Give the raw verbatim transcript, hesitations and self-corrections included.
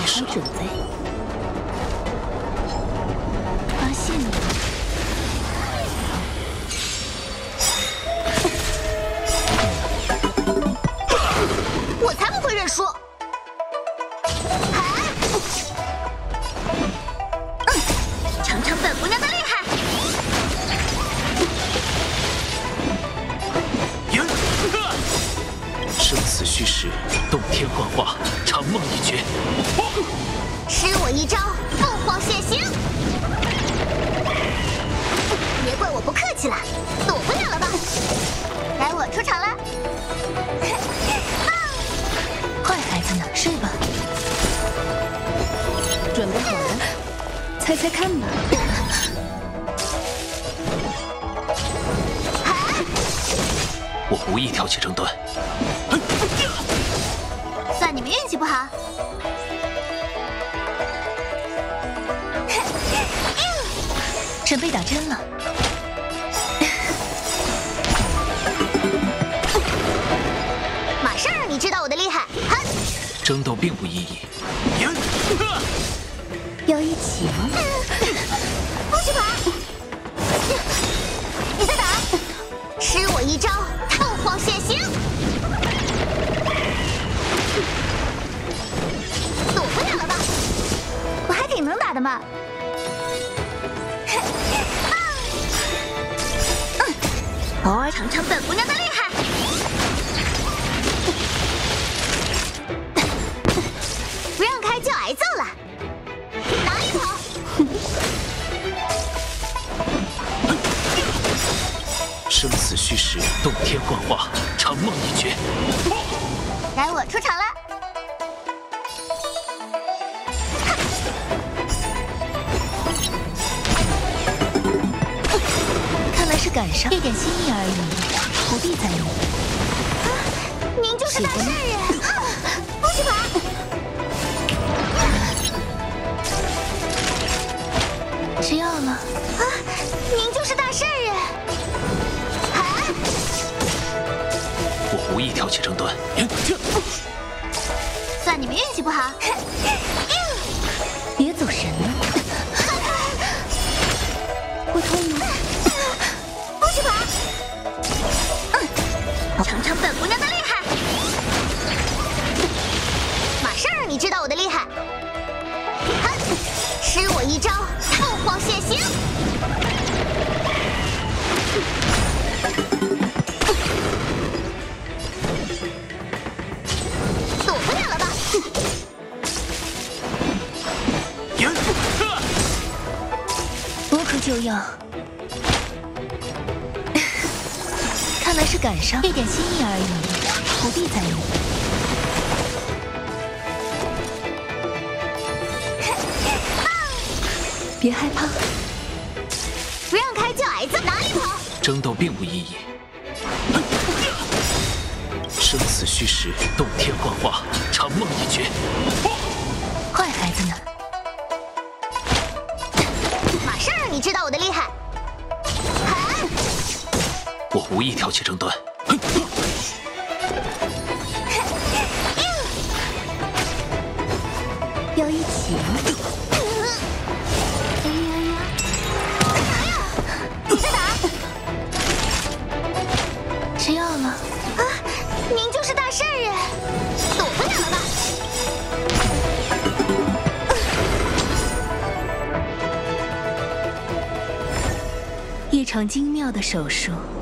始了。准备，发现你。 我才不会认输！尝尝本姑娘的厉害！ 生死虚实，洞天幻化，长梦一绝。 吃我一招凤凰现形！别怪我不客气了，躲不了了吧？该我出场了！ 坏孩子呢？睡吧。准备好了，猜猜看吧。 我无意挑起争端。 算你们运气不好。 准备打针了。 马上让你知道我的厉害！ 争斗并无意义。 要一起吗？ 不许跑！你再打！吃我一招凤凰现形！躲不了了吧？我还挺能打的嘛！偶尔尝尝本姑娘的厉害！不让开就挨揍了！哪里跑？ 生死虚实，洞天幻化，长梦一绝。 该我出场了！ 看来是赶上，一点心意而已，不必在意。 啊，您就是大善人！啊，不许跑！ 吃药了。 啊，您就是大善人！啊！ 我无意挑起争端。 算你们运气不好。 别走神了。会痛吗？ 不许跑！尝尝本姑娘的厉害！马上让你知道我的厉害！吃我一招凤凰现形！躲不了了吧？ 无可救药。看来是赶上，一点心意而已，不必在意。别害怕， 不让开就挨揍，哪里跑？ 争斗并无意义。生死虚实，洞天幻化，长梦一绝。 坏孩子呢？ 马上让你知道我的厉害！ 我无意挑起争端。 要一起吗？ 你再打！ 吃药了。 啊，您就是大善人，躲不了了吧？ 一场精妙的手术。